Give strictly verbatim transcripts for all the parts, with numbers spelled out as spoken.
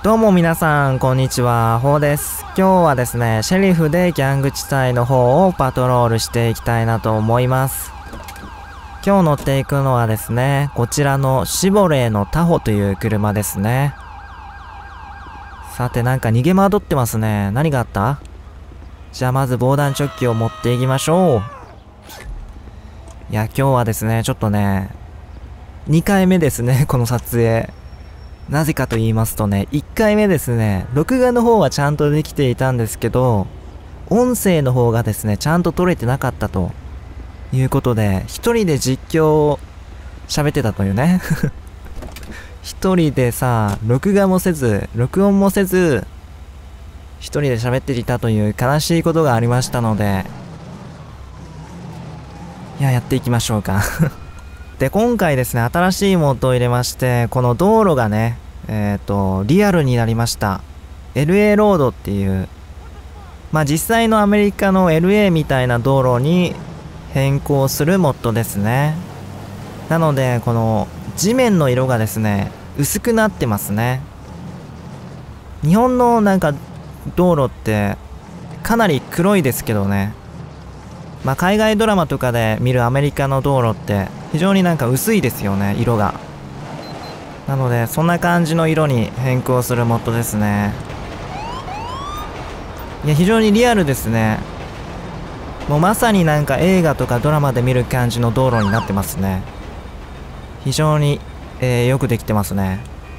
どうも皆さんこんにちは、ほうです。今日はですね、シェリフでギャング地帯の方をパトロールしていきたいなと思います。今日乗っていくのはですね、こちらのシボレーのタホという車ですね。さて、なんか逃げ惑ってますね。何があった？じゃあまず防弾チョッキを持っていきましょう。いや、今日はですね、ちょっとね、にかいめですね、この撮影。なぜかと言いますとね、いっかいめですね、録画の方はちゃんとできていたんですけど、音声の方がですね、ちゃんと撮れてなかったということで、一人で実況を喋ってたというね。一人でさ、録画もせず、録音もせず、一人で喋っていたという悲しいことがありましたので、いや、やっていきましょうか。で、今回ですね、新しいモッドを入れまして、この道路がね、えっと、リアルになりました。エルエー ロードっていう、まあ実際のアメリカの エルエー みたいな道路に変更するモッドですね。なので、この地面の色がですね、薄くなってますね。日本のなんか道路ってかなり黒いですけどね。まあ海外ドラマとかで見るアメリカの道路って非常になんか薄いですよね、色が。なのでそんな感じの色に変更するモッドですね。いや、非常にリアルですね。もうまさになんか映画とかドラマで見る感じの道路になってますね。非常に、えー、よくできてますね。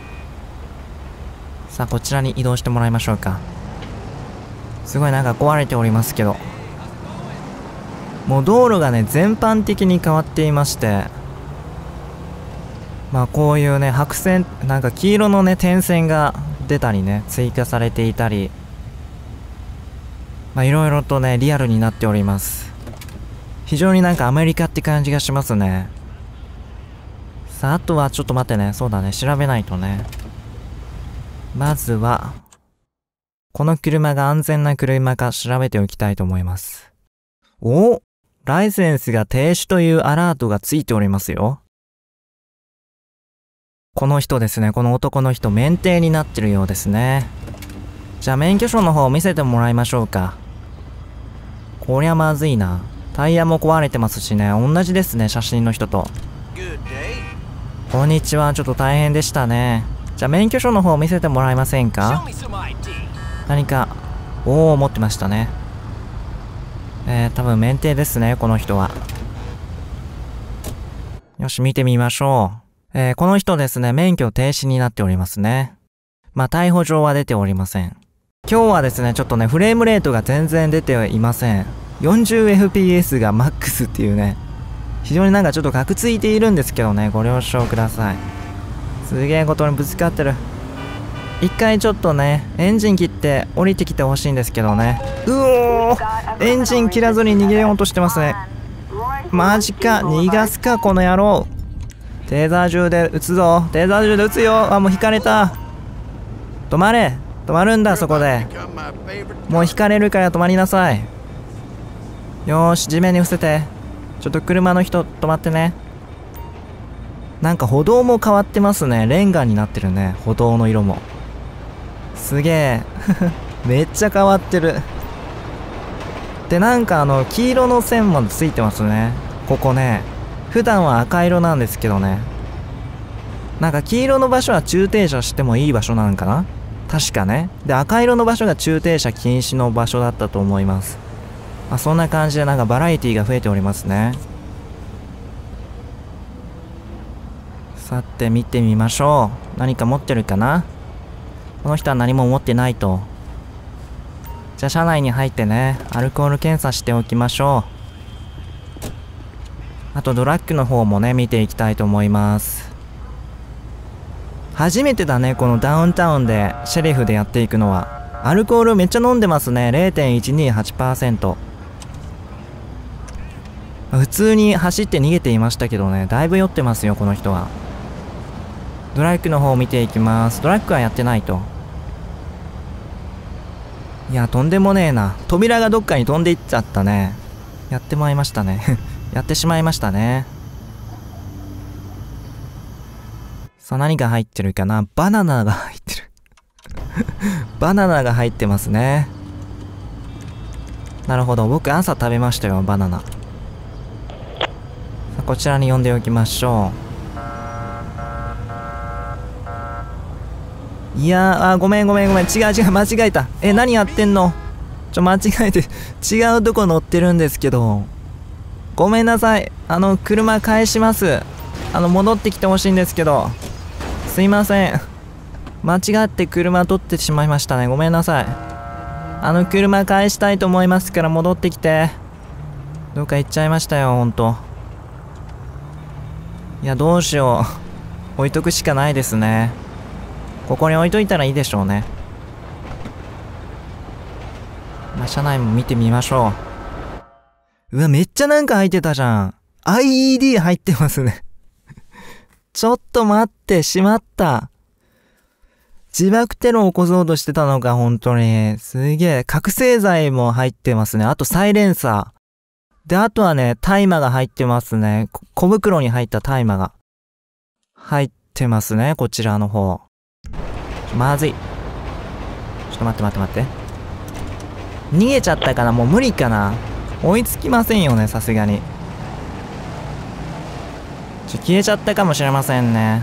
さあ、こちらに移動してもらいましょうか。すごいなんか壊れておりますけど、もう道路がね、全般的に変わっていまして、まあこういうね、白線、なんか黄色のね、点線が出たりね、追加されていたり、まあいろいろとね、リアルになっております。非常になんかアメリカって感じがしますね。さあ、あとはちょっと待ってね、そうだね、調べないとね。まずは、この車が安全な車か調べておきたいと思います。お？ライセンスが停止というアラートがついておりますよ。この人ですね、この男の人、免停になってるようですね。じゃあ免許証の方を見せてもらいましょうか。こりゃまずいな。タイヤも壊れてますしね、同じですね、写真の人と。こんにちは、ちょっと大変でしたね。じゃあ免許証の方を見せてもらえませんか？何か、おー、持ってましたね。えー、多分免停ですね、この人は。よし、見てみましょう。えー、この人ですね、免許停止になっておりますね。まあ、逮捕状は出ておりません。今日はですね、ちょっとね、フレームレートが全然出ていません。よんじゅうエフピーエス がマックスっていうね、非常になんかちょっとガクついているんですけどね、ご了承ください。すげえことにぶつかってる。一回ちょっとね、エンジン切って降りてきてほしいんですけどね。うおー、エンジン切らずに逃げようとしてますね。マジか、逃がすかこの野郎。テーザー銃で撃つぞ。テーザー銃で撃つよ。あ、もう引かれた。止まれ。止まるんだ、そこで。もう引かれるから止まりなさい。よーし、地面に伏せて。ちょっと車の人止まってね。なんか歩道も変わってますね。レンガになってるね、歩道の色も。すげえ。めっちゃ変わってる。で、なんかあの、黄色の線もついてますね。ここね。普段は赤色なんですけどね。なんか黄色の場所は駐停車してもいい場所なのかな？確かね。で、赤色の場所が駐停車禁止の場所だったと思います。まあ、そんな感じでなんかバラエティが増えておりますね。さて、見てみましょう。何か持ってるかな？この人は何も持ってないと。じゃあ車内に入ってね、アルコール検査しておきましょう。あとドラッグの方もね、見ていきたいと思います。初めてだね、このダウンタウンでシェリフでやっていくのは。アルコールめっちゃ飲んでますね。 れいてんいちにはちパーセント。 普通に走って逃げていましたけどね、だいぶ酔ってますよ、この人は。ドラッグの方を見ていきます。ドラッグはやってないと。いや、とんでもねえな。扉がどっかに飛んでいっちゃったね。やってまいりましたね。やってしまいましたね。さあ、何が入ってるかな？バナナが入ってる。 バナナが入ってますね。なるほど。僕朝食べましたよ、バナナ。さあこちらに呼んでおきましょう。いやー、あ、ごめんごめんごめん。違う違う、間違えた。え、何やってんの？ちょ、間違えて、違うとこ乗ってるんですけど。ごめんなさい。あの、車返します。あの、戻ってきてほしいんですけど。すいません。間違って車取ってしまいましたね。ごめんなさい。あの、車返したいと思いますから戻ってきて。どっか行っちゃいましたよ、ほんと。いや、どうしよう。置いとくしかないですね。ここに置いといたらいいでしょうね。まあ、車内も見てみましょう。うわ、めっちゃなんか入ってたじゃん。アイイーディー 入ってますね。ちょっと待って、しまった。自爆テロを起こそうとしてたのか、本当に。すげえ。覚醒剤も入ってますね。あとサイレンサー。で、あとはね、大麻が入ってますね。小袋に入った大麻が。入ってますね、こちらの方。まずい。ちょっと待って待って待って。逃げちゃったかな？もう無理かな？追いつきませんよね、さすがに。ちょ、消えちゃったかもしれませんね。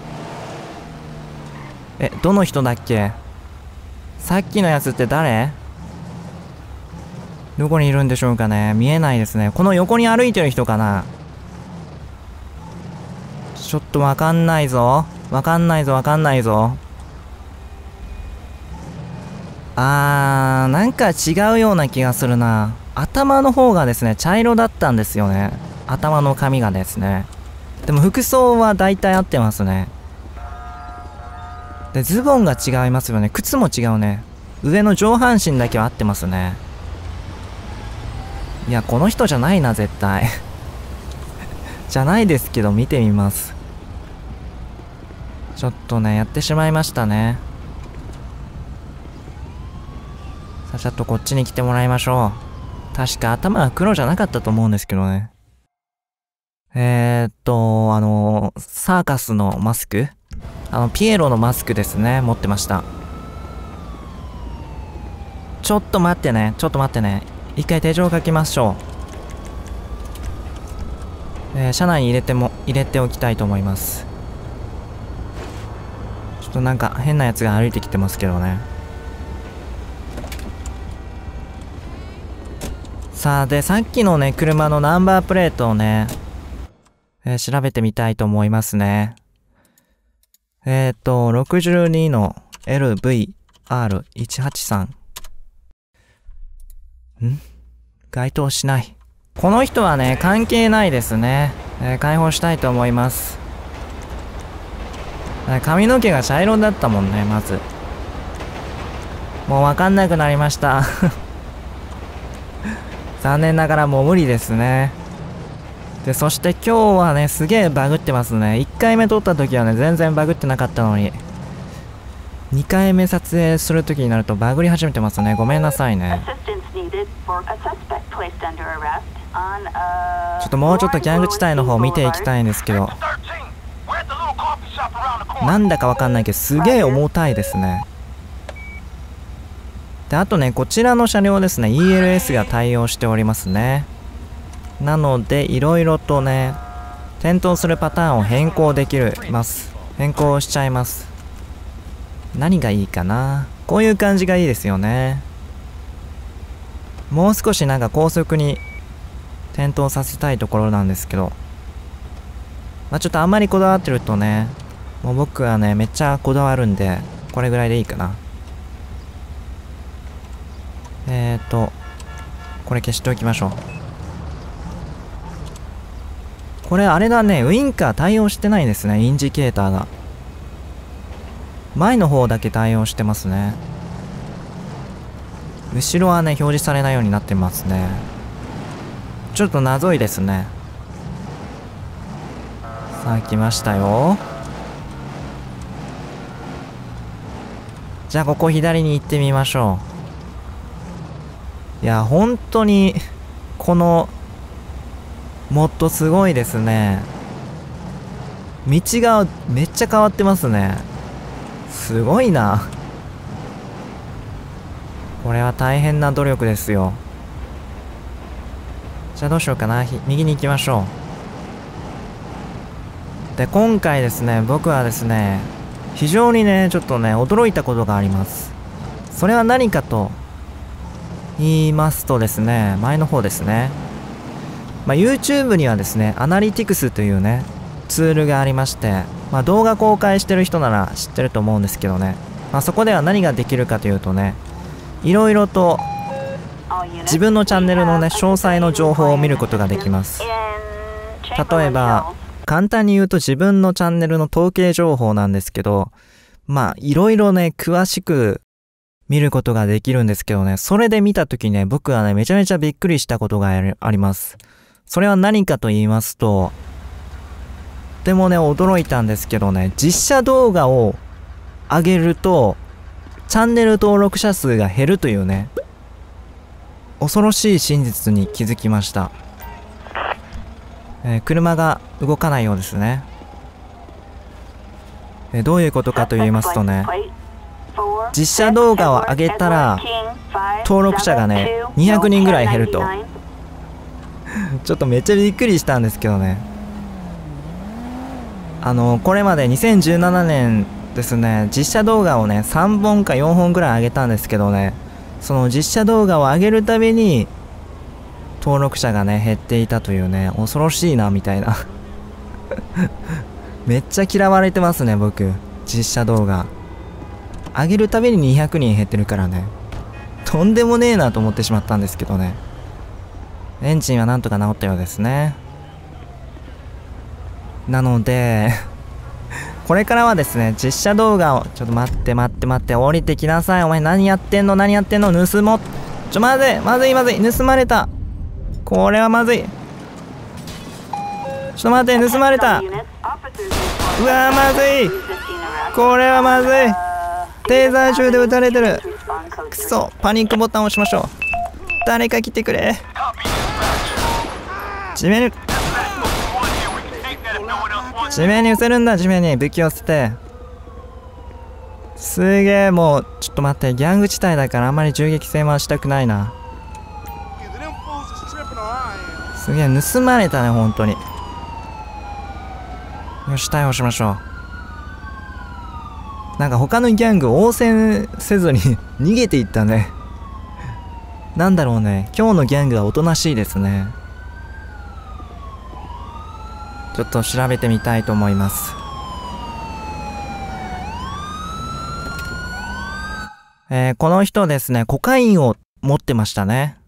え、どの人だっけ？さっきのやつって誰？どこにいるんでしょうかね？見えないですね。この横に歩いてる人かな？ちょっとわかんないぞ。わかんないぞ、わかんないぞ。あー、なんか違うような気がするな。頭の方がですね、茶色だったんですよね。頭の髪がですね。でも服装は大体合ってますね。で、ズボンが違いますよね。靴も違うね。上の上半身だけは合ってますね。いや、この人じゃないな、絶対。じゃないですけど、見てみます。ちょっとね、やってしまいましたね。さあ、ちょっとこっちに来てもらいましょう。確か頭は黒じゃなかったと思うんですけどね。えーっと、あの、サーカスのマスク？あの、ピエロのマスクですね。持ってました。ちょっと待ってね。ちょっと待ってね。一回手錠をかけましょう。えー、車内に入れても、入れておきたいと思います。ちょっとなんか変なやつが歩いてきてますけどね。さあ、で、さっきのね、車のナンバープレートをね、えー、調べてみたいと思いますね。えっと、ろくじゅうにの エルブイアールいちはちさん。ん？該当しない。この人はね、関係ないですね。えー、解放したいと思います。髪の毛が茶色だったもんね、まず。もうわかんなくなりました。残念ながらもう無理ですね。で、そして今日はね、すげえバグってますね。いっかいめ撮った時はね、全然バグってなかったのに。にかいめ撮影する時になるとバグり始めてますね。ごめんなさいね。ちょっともうちょっとギャング地帯の方見ていきたいんですけど。なんだかわかんないけど、すげえ重たいですね。で、あとね、こちらの車両ですね、イーエルエス が対応しておりますね。なので、いろいろとね、点灯するパターンを変更できます。変更しちゃいます。何がいいかな。こういう感じがいいですよね。もう少しなんか高速に点灯させたいところなんですけど。まあちょっとあんまりこだわってるとね、もう僕はね、めっちゃこだわるんで、これぐらいでいいかな。えーと、これ消しておきましょう。これあれだね、ウインカー対応してないですね、インジケーターが。前の方だけ対応してますね。後ろはね、表示されないようになってますね。ちょっと謎いですね。さあ、来ましたよ。じゃあ、ここ左に行ってみましょう。いや、本当に、この、モッドすごいですね。道がめっちゃ変わってますね。すごいな。 これは大変な努力ですよ。じゃあどうしようかな。右に行きましょう。で、今回ですね、僕はですね、非常にね、ちょっとね、驚いたことがあります。それは何かと言いますとですね、前の方ですね。まあ、YouTube にはですね、アナリティクスというね、ツールがありまして、まあ、動画公開してる人なら知ってると思うんですけどね。まあ、そこでは何ができるかというとね、いろいろと自分のチャンネルのね、詳細の情報を見ることができます。例えば、簡単に言うと自分のチャンネルの統計情報なんですけど、まあ、いろいろね、詳しく見ることができるんですけどね、それで見たときね、僕はね、めちゃめちゃびっくりしたことがあります。それは何かと言いますと、とてもね、驚いたんですけどね、実写動画を上げると、チャンネル登録者数が減るというね、恐ろしい真実に気づきました。えー、車が動かないようですね。えー、どういうことかと言いますとね、実写動画を上げたら登録者がねにひゃくにんぐらい減るとちょっとめっちゃびっくりしたんですけどね。あのこれまでにせんじゅうななねんですね、実写動画をねさんぼんかよんほんぐらい上げたんですけどね、その実写動画を上げるたびに登録者がね減っていたというね、恐ろしいなみたいなめっちゃ嫌われてますね僕。実写動画上げるたびににひゃくにん減ってるからね、とんでもねえなと思ってしまったんですけどね。エンジンはなんとか治ったようですね。なのでこれからはですね、実写動画をちょっと待って待って待って降りてきなさい。お前何やってんの何やってんの盗もう。ちょまずいまずいまずい盗まれた。これはまずい。ちょっと待って盗まれた。うわーまずい。これはまずい。テーザー銃で撃たれてる。くそ、パニックボタンを押しましょう。誰か来てくれ。地面に地面に寄せるんだ。地面に武器を捨てて。すげえ、もうちょっと待って、ギャング地帯だからあんまり銃撃戦はしたくないな。すげえ盗まれたね本当に。よし逮捕しましょう。なんか他のギャング応戦せずに逃げていったね。なんだろうね、今日のギャングはおとなしいですね。ちょっと調べてみたいと思います。えー、この人ですね、コカインを持ってましたね。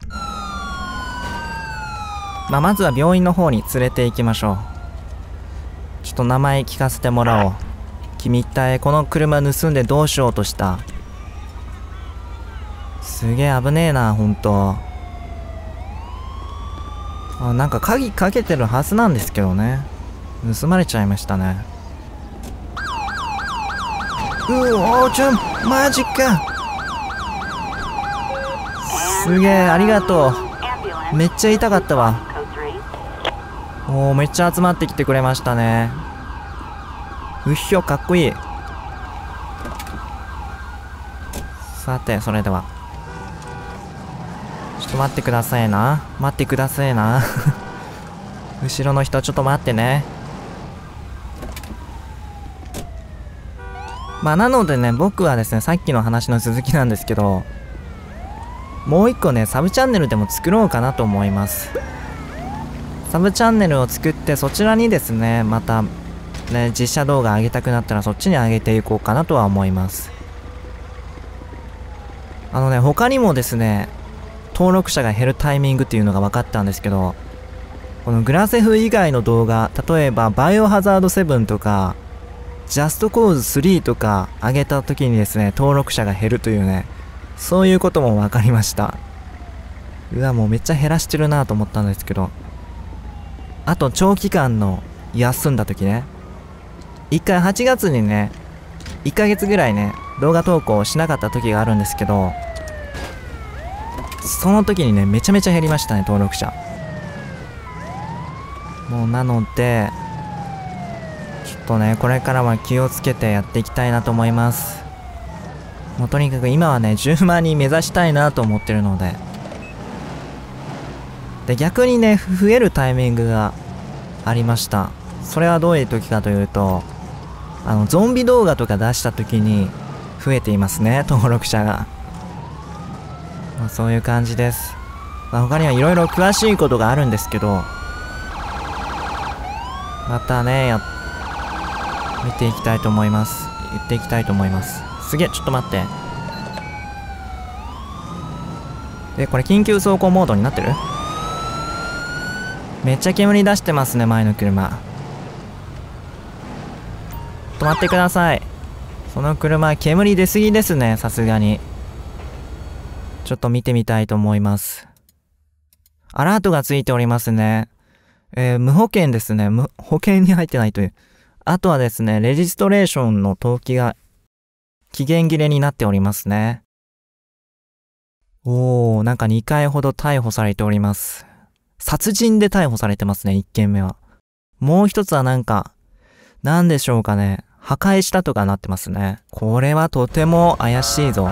まあ、まずは病院の方に連れて行きましょう。ちょっと名前聞かせてもらおう。君一体この車盗んでどうしようとした？すげえ危ねえな、ほんと。あ、なんか鍵かけてるはずなんですけどね。盗まれちゃいましたね。うおー、ちょ、マジか。すげえ、ありがとう。めっちゃ痛かったわ。おー、めっちゃ集まってきてくれましたね。うっひょ、かっこいい。さて、それでは。ちょっと待ってくださいな。待ってくださいな。後ろの人、ちょっと待ってね。まあ、なのでね、僕はですね、さっきの話の続きなんですけど、もう一個ね、サブチャンネルでも作ろうかなと思います。サブチャンネルを作って、そちらにですね、また、ね、実写動画上げたくなったらそっちに上げていこうかなとは思います。あのね、他にもですね、登録者が減るタイミングっていうのが分かったんですけど、このグラセフ以外の動画、例えばバイオハザードセブンとか、ジャストコーズスリーとか上げた時にですね、登録者が減るというね、そういうことも分かりました。うわ、もうめっちゃ減らしてるなと思ったんですけど。あと長期間の休んだ時ね。一回はちがつにね、いっかげつぐらいね、動画投稿しなかった時があるんですけど、その時にね、めちゃめちゃ減りましたね、登録者。もうなので、ちょっとね、これからは気をつけてやっていきたいなと思います。 もうとにかく今はね、じゅうまんにん目指したいなと思ってるので。で、逆にね、増えるタイミングがありました。それはどういう時かというと、あの、ゾンビ動画とか出した時に増えていますね、登録者が。まあ、そういう感じです。まあ、他にはいろいろ詳しいことがあるんですけど、またね、や、見ていきたいと思います。言っていきたいと思います。すげえ、ちょっと待って。で、これ緊急走行モードになってる？めっちゃ煙出してますね、前の車。止まってください。その車、煙出すぎですね、さすがに。ちょっと見てみたいと思います。アラートがついておりますね。えー、無保険ですね。無、保険に入ってないという。あとはですね、レジストレーションの登記が期限切れになっておりますね。おー、なんかにかいほど逮捕されております。殺人で逮捕されてますね、いっけんめは。もう一つはなんか、なんでしょうかね。破壊したとかなってますね。これはとても怪しいぞ。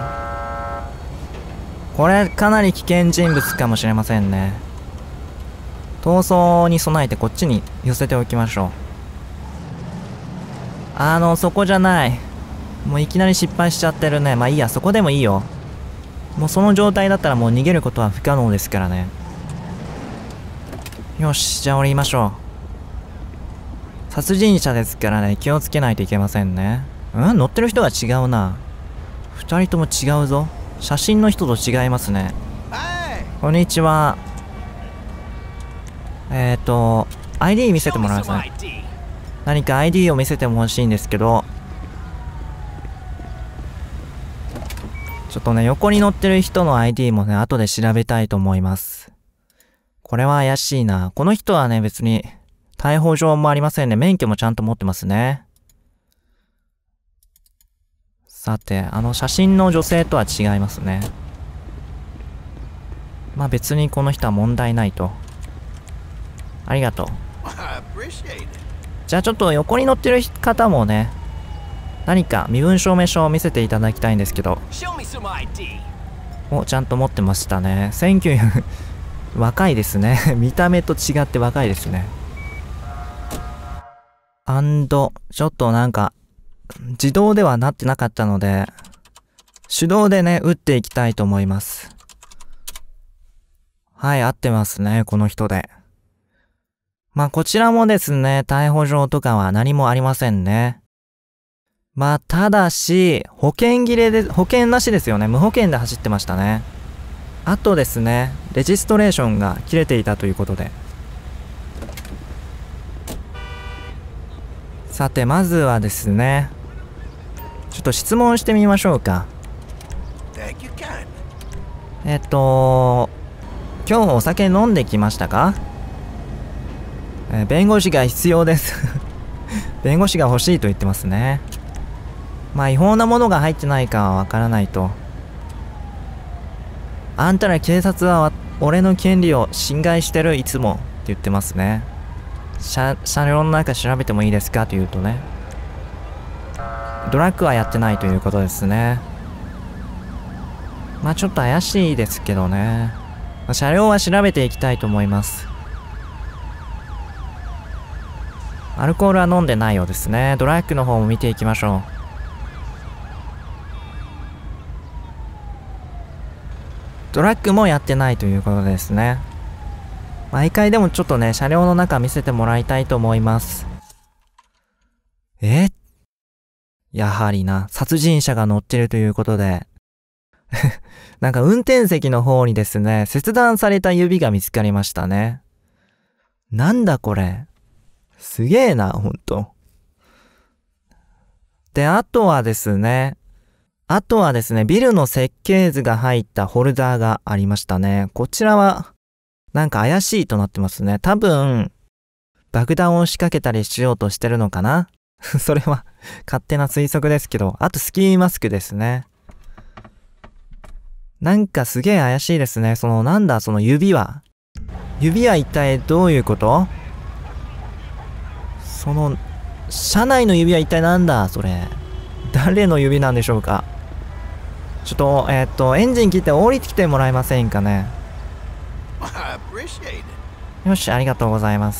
これかなり危険人物かもしれませんね。逃走に備えてこっちに寄せておきましょう。あの、そこじゃない。もういきなり失敗しちゃってるね。まあいいや、そこでもいいよ。もうその状態だったらもう逃げることは不可能ですからね。よし、じゃあ降りましょう。殺人者ですからね、気をつけないといけませんね。うん？乗ってる人が違うな。二人とも違うぞ。写真の人と違いますね。こんにちは。えっと、アイディー 見せてもらえますかね。何か アイディー を見せても欲しいんですけど、ちょっとね、横に乗ってる人の アイディー もね、後で調べたいと思います。これは怪しいな。この人はね、別に、逮捕状もありませんね。免許もちゃんと持ってますね。さて、あの写真の女性とは違いますね。まあ別にこの人は問題ないと。ありがとう。じゃあちょっと横に乗ってる方もね、何か身分証明書を見せていただきたいんですけど。お、ちゃんと持ってましたね。せんきゅうひゃく若いですね。見た目と違って若いですね。アンド、ちょっとなんか、自動ではなってなかったので、手動でね、打っていきたいと思います。はい、合ってますね、この人で。まあ、こちらもですね、逮捕状とかは何もありませんね。まあ、ただし、保険切れで、保険なしですよね。無保険で走ってましたね。あとですね、レジストレーションが切れていたということで。さて、まずはですね、ちょっと質問してみましょうか。えっと、今日お酒飲んできましたか？えー、弁護士が必要です。弁護士が欲しいと言ってますね。まあ違法なものが入ってないかはわからないと。あんたら警察は俺の権利を侵害してるいつもって言ってますね。車、車両の中調べてもいいですかと言うとね。ドラッグはやってないということですね。まあちょっと怪しいですけどね。車両は調べていきたいと思います。アルコールは飲んでないようですね。ドラッグの方も見ていきましょう。ドラッグもやってないということですね。毎回でもちょっとね、車両の中見せてもらいたいと思います。え？やはりな、殺人者が乗ってるということで。なんか運転席の方にですね、切断された指が見つかりましたね。なんだこれ。すげえな、ほんと。で、あとはですね、あとはですね、ビルの設計図が入ったホルダーがありましたね。こちらは、なんか怪しいとなってますね。多分、爆弾を仕掛けたりしようとしてるのかな。それは、勝手な推測ですけど、あとスキーマスクですね。なんかすげえ怪しいですね。その、なんだ、その指輪。指は一体どういうこと？その、車内の指は一体なんだ、それ。誰の指なんでしょうか。 ちょっと、えー、っと、エンジン切って降りてきてもらえませんかね。よし、ありがとうございます。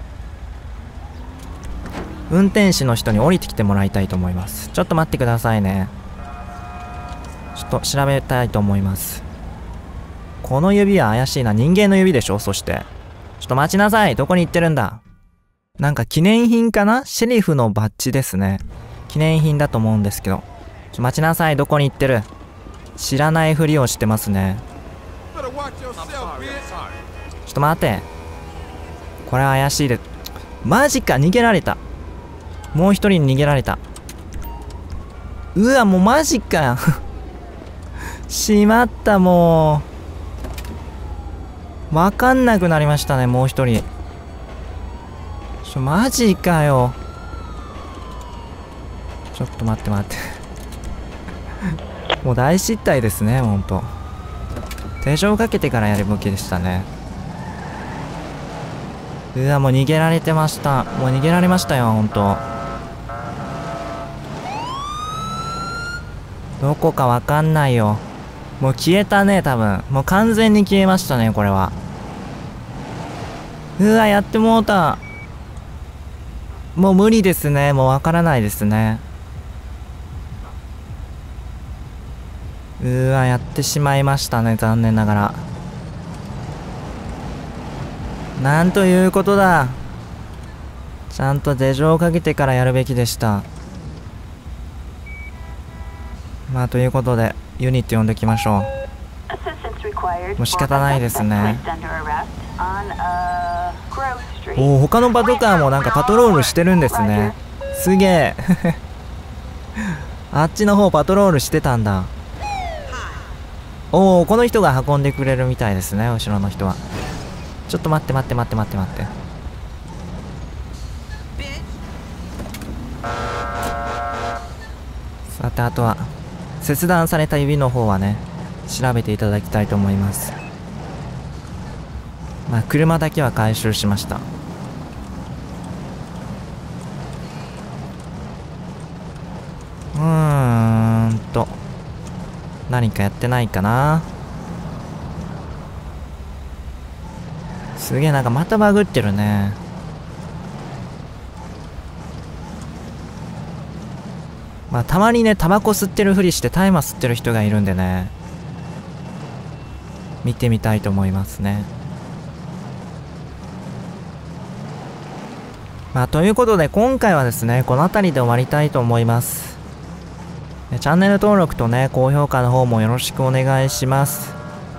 運転士の人に降りてきてもらいたいと思います。ちょっと待ってくださいね。ちょっと調べたいと思います。この指は怪しいな。人間の指でしょ。そして。ちょっと待ちなさい。どこに行ってるんだ。なんか記念品かな。シェリフのバッジですね。記念品だと思うんですけど。ちょっと待ちなさい。どこに行ってる。知らないふりをしてますね。ちょっと待って。これは怪しいで。マジか。逃げられた。もう一人に逃げられた。うわ、もうマジか。しまった、もう。わかんなくなりましたね、もう一人。ちょ、マジかよ。ちょっと待って待って。もう大失態ですね、ほんと。手錠かけてからやるべきでしたね。うわ、もう逃げられてました。もう逃げられましたよ、ほんと。どこかわかんないよ。もう消えたね、多分。もう完全に消えましたね、これは。うわ、やってもうた。もう無理ですね。もうわからないですね。うわ、やってしまいましたね、残念ながら。なんということだ。ちゃんと手錠をかけてからやるべきでした。まあ、ということで、ユニット呼んできましょう。もう仕方ないですね。おお、他のパトカーもなんかパトロールしてるんですね。すげえ。あっちの方パトロールしてたんだ。おお、この人が運んでくれるみたいですね、後ろの人は。ちょっと待って待って待って待って待って。さて、あとは切断された指の方はね、調べていただきたいと思います。まあ、車だけは回収しました。うーんと何かやってないかな。すげえ、なんかまたバグってるね。まあ、たまにね、タバコ吸ってるふりして大麻吸ってる人がいるんでね、見てみたいと思いますね。まあ、ということで今回はですね、この辺りで終わりたいと思います。チャンネル登録とね、高評価の方もよろしくお願いします。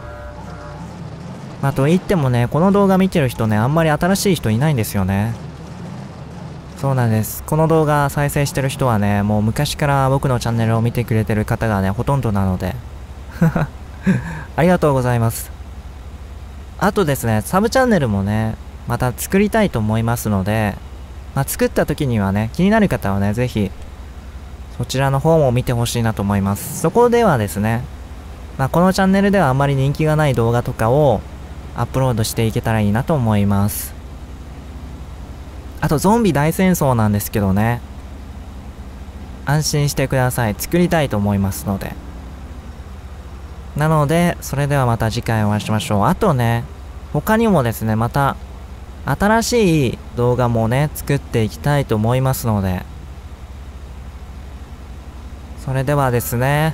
まあ、と言ってもね、この動画見てる人ね、あんまり新しい人いないんですよね。そうなんです。この動画再生してる人はね、もう昔から僕のチャンネルを見てくれてる方がね、ほとんどなので。ありがとうございます。あとですね、サブチャンネルもね、また作りたいと思いますので、まあ、作った時にはね、気になる方はね、ぜひ、そちらの方も見てほしいなと思います。そこではですね、まあ、このチャンネルではあんまり人気がない動画とかをアップロードしていけたらいいなと思います。あと、ゾンビ大戦争なんですけどね、安心してください。作りたいと思いますので。なので、それではまた次回お会いしましょう。あとね、他にもですね、また、新しい動画もね、作っていきたいと思いますので。それではですね、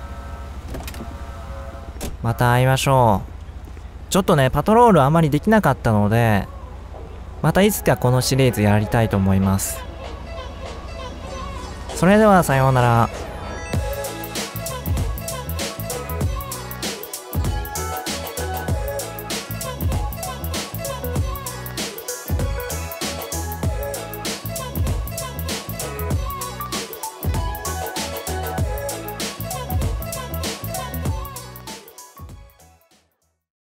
また会いましょう。ちょっとね、パトロールあまりできなかったので、またいつかこのシリーズやりたいと思います。それではさようなら。